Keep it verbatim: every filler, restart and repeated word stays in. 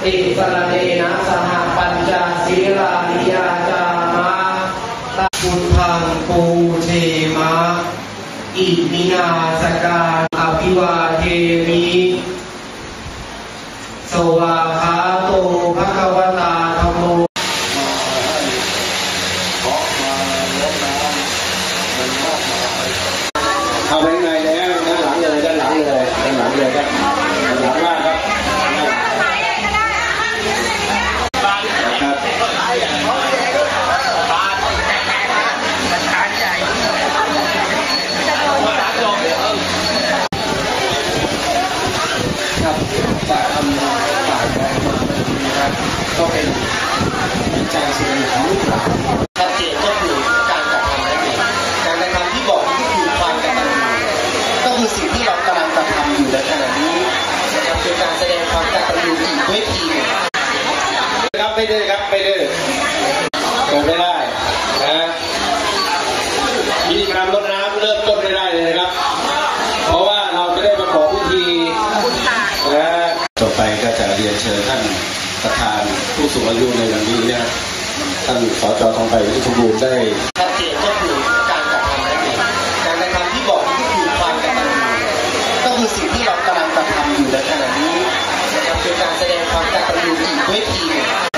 ติสรเนนะสหปัญจศีลานิยาจามะตะพุทธังปูเทมะอิมินาสการอภิวาเทมิสวาคาโตภควตาธัมโมเข้าไปข้างในแล้วด้านหลังเลยด้านหลังเลยด้านหลังเลยครับด้านหลังมากครับครับฝากทำฝากอะไรมานะครับก็เป็นใจสิ่งของลูกหลานชัดเจนก็คือการกระทำนั่นเองการกระทำที่บอกนี่ก็คือความกตัญญูก็คือสิ่งที่เรากำลังกระทำอยู่ในขณะนี้นะครับเป็นการแสดงความกตัญญูอีกเวทีหนึ่งครับไม่ดื้อครับไม่ดื้อเกิดไม่ได้นะพิธีกรรมรดน้ำเริ่มต้นไม่ได้เลยนะครับเพราะว่าเราจะได้ประกอบพิธีนะต่อไปก็จะเรียนเชิญท่านประธานผู้สูงอายุในวันนี้เนี่ยท่านสจทองไปวิทูลบูรณ์ได้ชัดเจนก็คือการกระทำนั่นเองการกระทำที่บอกนี่ก็คือความกตัญญูก็คือสิ่งที่เรากำลังกระทำอยู่ในขณะนี้นะครับเป็นการแสดงความกตัญญูอีกเวทีหนึ่ง